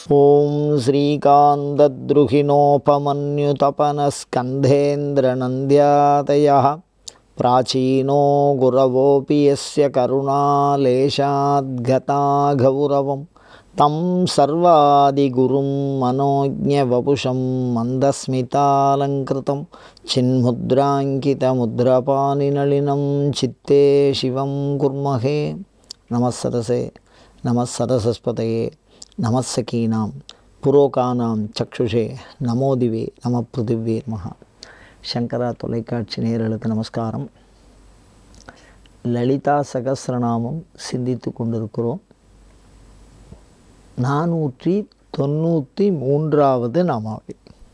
ஓம் ஸ்ரீகாந்தத்ருஹிணோபமன்யுதபனஸ்கந்தேந்திரநந்த்யாதயः பிராச்சீனோ குரவோபி யஸ்ய கருணாலேஷாத்கதா கௌரவம் தம் சர்வாதிகுரும் மனோஜ்ஞவபுஷம் மந்தஸ்மிதாலங்கிருதம் சின்முத்ராங்கிதமுத்ரபாணிநளினம் சித்தே சிவம் குர்மஹே. நமஸ்ஸரஸே நமஸ்ஸரஸ்வதயே நமஸ்ஸகீனாம் புரோகானாம் சக்ஷுஷே நமோதிவே நம பிருதிவே மகா. சங்கரா தொலைக்காட்சி நேயர்களுக்கு நமஸ்காரம். லலிதா சகஸ்ரநாமம் சிந்தித்து கொண்டிருக்கிறோம். 493வது நாமாவளி.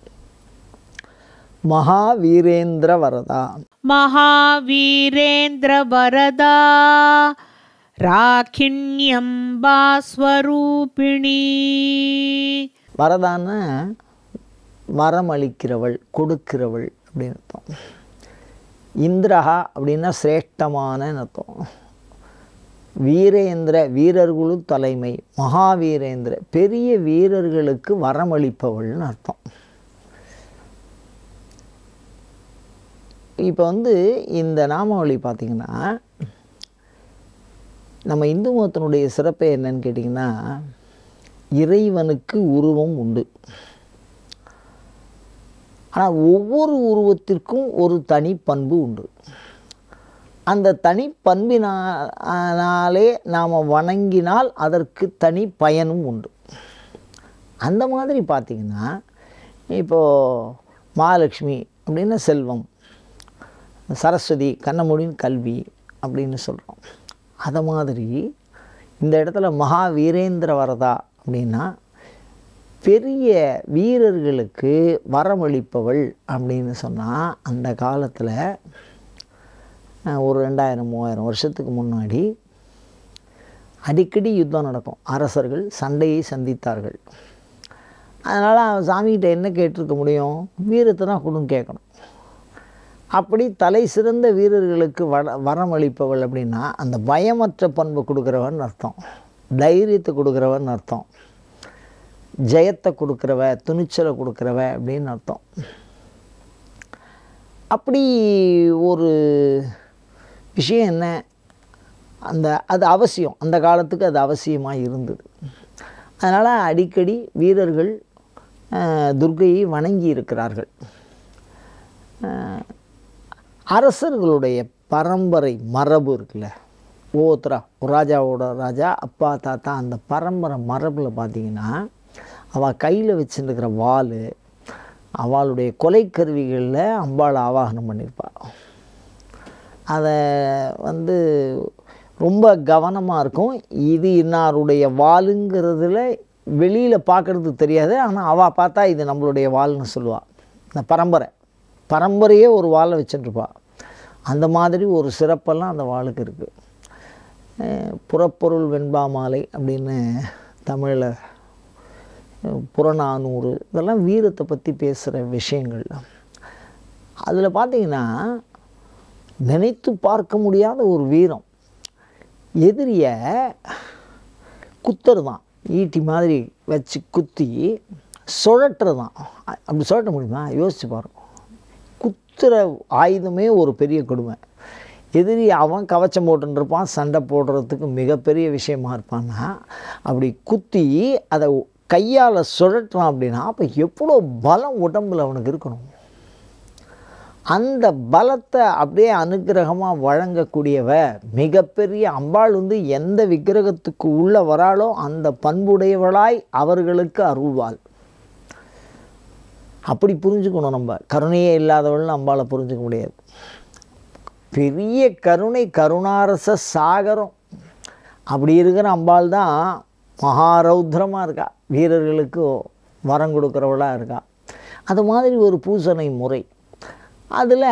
மகாவீரேந்திர வரதா. மகாவீரேந்திர வரதா ராகிண்யம்பா ஸ்வரூபிணி. வரதான வரமளிக்கிறவள், கொடுக்கிறவள் அப்படின்னு அர்த்தம். இந்திரஹா அப்படின்னா சிரேஷ்டமான அர்த்தம். வீரேந்திர வீரர்களும் தலைமை. மகாவீரேந்திர பெரிய வீரர்களுக்கு வரமளிப்பவள்னு அர்த்தம். இப்போ இந்த நாமாவளி பார்த்திங்கன்னா, நம்ம இந்து மதத்தினுடைய சிறப்பே என்னன்னு கேட்டிங்கன்னா, இறைவனுக்கு உருவம் உண்டு. ஆனால் ஒவ்வொரு உருவத்திற்கும் ஒரு தனி பண்பு உண்டு. அந்த தனி பண்பினாலே நாம் வணங்கினால் அதற்கு தனி பயனும் உண்டு. அந்த மாதிரி பார்த்திங்கன்னா, இப்போது மகாலட்சுமி அப்படின்னா செல்வம், சரஸ்வதி கண்ணமொழியின் கல்வி அப்படின்னு சொல்கிறோம். அதை மாதிரி இந்த இடத்துல மகாவீரேந்திர வரதா அப்படின்னா பெரிய வீரர்களுக்கு வரமளிப்பவள் அப்படின்னு சொன்னால், அந்த காலத்தில் ஒரு 2000-3000 வருஷத்துக்கு முன்னாடி அடிக்கடி யுத்தம் நடக்கும். அரசர்கள் சண்டையை சந்தித்தார்கள். அதனால் சாமிகிட்ட என்ன கேட்டிருக்க முடியும்? வீரத்தை தான் கொடுன்னு கேட்கணும். அப்படி தலை சிறந்த வீரர்களுக்கு வரமளிப்பவள் அப்படின்னா அந்த பயமற்ற பண்பு கொடுக்குறவன் அர்த்தம், தைரியத்தை கொடுக்குறவன் அர்த்தம், ஜெயத்தை கொடுக்குறவ, துணிச்சலை கொடுக்குறவ அப்படின்னு அர்த்தம். அப்படி ஒரு விஷயம் என்ன, அது அவசியம், அந்த காலத்துக்கு அது அவசியமாக இருந்தது. அதனால் அடிக்கடி வீரர்கள் துர்க்கையை வணங்கி இருக்கிறார்கள். அரசர்களுடைய பரம்பரை மரபு இருக்குல்ல, ஒவ்வொருத்தரா ஒரு ராஜாவோட ராஜா அப்பா தாத்தா, அந்த பரம்பரை மரபில் பார்த்திங்கன்னா அவள் கையில் வச்சுருக்கிற வாள், அவளுடைய கொலைக்கருவிகளில் அம்பாளை ஆவாகனம் பண்ணியிருப்பாள். அதை ரொம்ப கவனமாக இருக்கும். இது இன்னாருடைய வாளுங்கிறதுல வெளியில் பார்க்குறதுக்கு தெரியாது, ஆனால் அவள் பார்த்தா இது நம்மளுடைய வாள்னு சொல்லுவாள். இந்த பரம்பரையே ஒரு வாளை வச்சுட்டுருப்பா. அந்த மாதிரி ஒரு சிறப்பெல்லாம் அந்த வாளுக்கு இருக்குது. புறப்பொருள் வெண்பா மாலை அப்படின்னு தமிழில் புறநானூறு, இதெல்லாம் வீரத்தை பற்றி பேசுகிற விஷயங்கள். அதில் பார்த்திங்கன்னா நினைத்து பார்க்க முடியாத ஒரு வீரம். எதிரியை குத்துறது தான், ஈட்டி மாதிரி வச்சு குத்தி சுழட்டுறது தான். அப்படி சுழட்ட முடியுமா? யோசிச்சு பாருங்க. குத்துற ஆயுதமே ஒரு பெரிய கொடுமை. எதிரி அவன் கவச்சம் போட்டுருப்பான், சண்டை போடுறதுக்கு மிகப்பெரிய விஷயமா இருப்பான்னா, அப்படி குத்தி அதை கையால் சுழட்டுறான் அப்படின்னா அப்போ எவ்வளோ பலம் உடம்பில் அவனுக்கு இருக்கணும். அந்த பலத்தை அப்படியே அனுக்கிரகமாக வழங்கக்கூடியவ மிகப்பெரிய அம்பாள். எந்த விக்கிரகத்துக்கு உள்ளே வராளோ அந்த பண்புடையவளாய் அவர்களுக்கு அருள்வாள். அப்படி புரிஞ்சுக்கணும். நம்ம கருணையே இல்லாதவள்னு அம்பாளை புரிஞ்சுக்க முடியாது. பெரிய கருணை, கருணாரச சாகரம். அப்படி இருக்கிற அம்பாள் தான் மகாரௌத்ரமாக இருக்கா, வீரர்களுக்கு வரம் கொடுக்குறவளாக இருக்கா. அது மாதிரி ஒரு பூசனை முறை. அதில்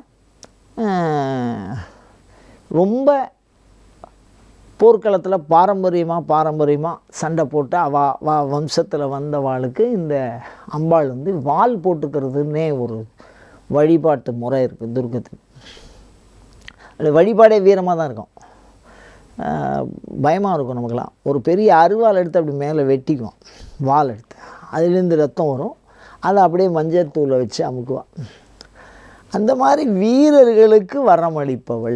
ரொம்ப போர்க்களத்தில் பாரம்பரியமாக சண்டை போட்டு வம்சத்தில் வந்தவாளுக்கு இந்த அம்பாள் வால் போட்டுக்கிறதுன்னே ஒரு வழிபாட்டு முறை இருக்குது துர்க்கத்துக்கு. அது வழிபாடே வீரமாக தான் இருக்கும். பயமாக இருக்கும் நமக்கெல்லாம். ஒரு பெரிய அருவாள் எடுத்து அப்படி மேலே வெட்டிக்குவோம், வால் எடுத்து, அதுலேருந்து ரத்தம் வரும், அதை அப்படியே மஞ்சள் தூளை வச்சு அமுக்குவான். அந்த மாதிரி வீரர்களுக்கு வரமளிப்பவள்.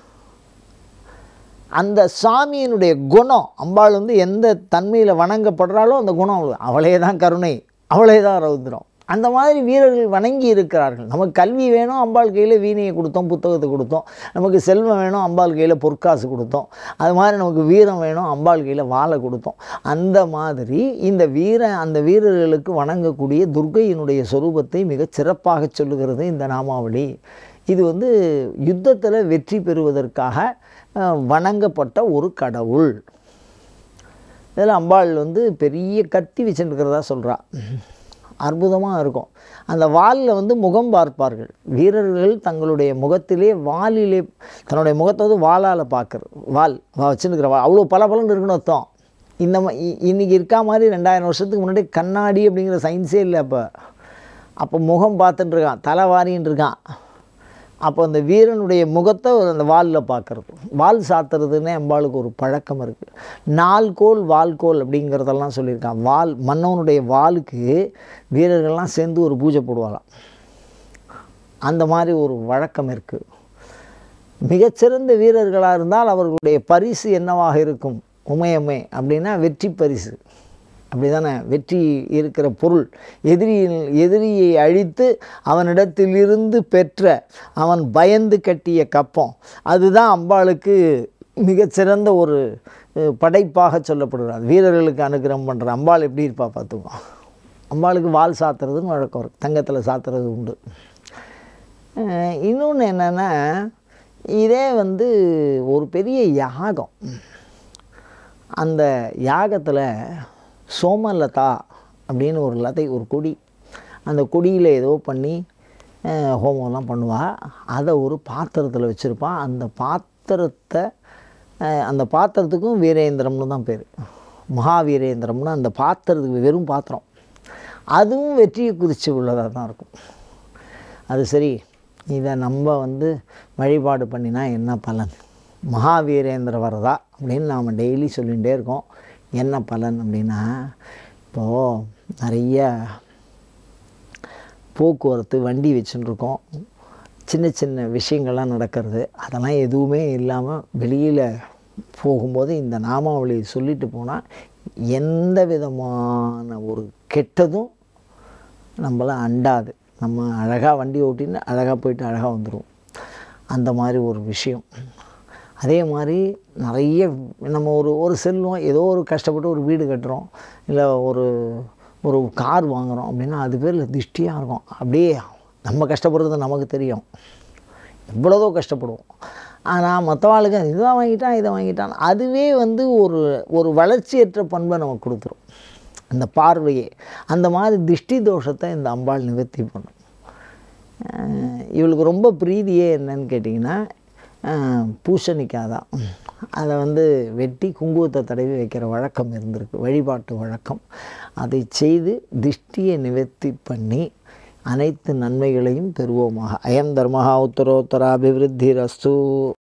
அந்த சாமியினுடைய குணம், அம்பாள் வந்து எந்த தன்மையில் வணங்கப்படுறாலோ அந்த குணம் அவளே தான் கருணை, அவளே தான் ரௌத்ரம். அந்த மாதிரி வீரர்கள் வணங்கி இருக்கிறார்கள். நமக்கு கல்வி வேணும், அம்பாள் கையில் வீணையை கொடுத்தோம், புத்தகத்தை கொடுத்தோம். நமக்கு செல்வம் வேணும், அம்பாள் கையில் பொற்காசு கொடுத்தோம். அது மாதிரி நமக்கு வீரம் வேணும், அம்பாள் கையில் வாளை கொடுத்தோம். அந்த மாதிரி அந்த வீரர்களுக்கு வணங்கக்கூடிய துர்க்கையினுடைய சொரூபத்தை மிகச் சிறப்பாக சொல்லுகிறது இந்த நாமாவளி. இது வந்து யுத்தத்தில் வெற்றி பெறுவதற்காக வணங்கப்பட்ட ஒரு கடவுள். இதில் அம்பாள் வந்து பெரிய கத்தி வச்சுருக்கிறதா சொல்கிறா. அற்புதமாக இருக்கும். அந்த வாலில் வந்து முகம் பார்ப்பார்கள். வீரர்கள் தங்களுடைய முகத்திலே வாலிலே தன்னுடைய முகத்தை வந்து வாளால் பார்க்குறது. வால் வச்சுருக்கிற வால் அவ்வளோ பலன்னு இருக்குன்னு அர்த்தம். இன்றைக்கி இருக்கா மாதிரி 2000 வருஷத்துக்கு முன்னாடி கண்ணாடி அப்படிங்கிற சயின்ஸே இல்லை. அப்போ முகம் பார்த்துட்டு இருக்கான், தலை வாரின்னு இருக்கான். அப்போ அந்த வீரனுடைய முகத்தை அந்த வாலில் பார்க்குறது. வால் சாத்துறதுன்னே அம்பாளுக்கு ஒரு பழக்கம் இருக்குது. 4 கோல் வால்கோல் அப்படிங்கிறதெல்லாம் சொல்லியிருக்கான். வால் மன்னவனுடைய வாளுக்கு வீரர்கள்லாம் சேர்ந்து ஒரு பூஜை போடுவாங்களாம். அந்த மாதிரி ஒரு வழக்கம் இருக்குது. மிகச்சிறந்த வீரர்களாக இருந்தால் அவர்களுடைய பரிசு என்னவாக இருக்கும்? உமையம்மை அப்படின்னா வெற்றி பரிசு, அப்படி தானே? வெற்றி இருக்கிற பொருள். எதிரியை அழித்து அவனிடத்திலிருந்து பெற்ற அவன் பயந்து கட்டிய கப்பம், அதுதான் அம்பாளுக்கு மிகச்சிறந்த ஒரு படைப்பாக சொல்லப்படுகிறார். வீரர்களுக்கு அனுகிரகம் பண்ணுற அம்பாள் எப்படி இருப்பா பார்த்துக்கோ. அம்பாளுக்கு வால் சாத்துறதுன்னு வழக்கம் இருக்குது, தங்கத்தில் சாத்துறது உண்டு. இன்னொன்று என்னென்னா, இதே வந்து ஒரு பெரிய யாகம். அந்த யாகத்தில் சோமலதா அப்படின்னு ஒரு கொடி, அந்த கொடியில் ஏதோ பண்ணி ஹோமம்லாம் பண்ணுவாள். அதை ஒரு பாத்திரத்தில் வச்சுருப்பான். அந்த பாத்திரத்துக்கும் வீரேந்திரம்னு தான் பேர். மகாவீரேந்திரம்னு அந்த பாத்திரத்துக்கு, வெறும் பாத்திரம், அதுவும் வெற்றியை குறித்து உள்ளதாக தான் இருக்கும். அது சரி, இதை நம்ம வந்து வழிபாடு பண்ணினா என்ன பலன்? மகாவீரேந்திர வரதா அப்படின்னு நாம் டெய்லி சொல்லிகிட்டே இருக்கோம். என்ன பலன் அப்படின்னா, இப்போது நிறைய போக்குவரத்து வண்டி வச்சுட்டுருக்கோம், சின்ன சின்ன விஷயங்கள்லாம் நடக்கிறது. அதெல்லாம் எதுவுமே இல்லாமல் வெளியில் போகும்போது இந்த நாமாவளி சொல்லிட்டு போனால் எந்த விதமான ஒரு கெட்டதும் நம்மளை அண்டாது. நம்ம அழகாக வண்டி ஓட்டின்னு அழகாக போயிட்டு அழகாக வந்துடுவோம். அந்த மாதிரி ஒரு விஷயம். அதே மாதிரி நிறைய நம்ம ஒரு செல்வம், ஏதோ ஒரு கஷ்டப்பட்டு ஒரு வீடு கட்டுறோம், இல்லை ஒரு கார் வாங்குகிறோம் அப்படின்னா அது பேரில் திருஷ்டியாக இருக்கும். அப்படியே நம்ம கஷ்டப்படுறது நமக்கு தெரியும், எவ்வளோதோ கஷ்டப்படுவோம். ஆனால் மற்றவாளுக்கு இதுதான் வாங்கிட்டான் இதை வாங்கிட்டான், அதுவே வந்து ஒரு வளர்ச்சியற்ற பண்பை நமக்கு கொடுத்துரும் அந்த பார்வையே. அந்த மாதிரி திருஷ்டி தோஷத்தை இந்த அம்பாள் நிவர்த்தி பண்ணும். இவளுக்கு ரொம்ப பிரீதியே என்னன்னு கேட்டிங்கன்னா, பூசணிக்காய் தான். அதை வந்து வெட்டி குங்குமத்தை தடவி வைக்கிற வழக்கம் இருந்திருக்கு, வழிபாட்டு வழக்கம். அதை செய்து திருஷ்டியை நிவர்த்தி பண்ணி அனைத்து நன்மைகளையும் பெறுவோமாக. அயம் தர்மஹா உத்தரோத்தராபிவிருத்திரஸ்து.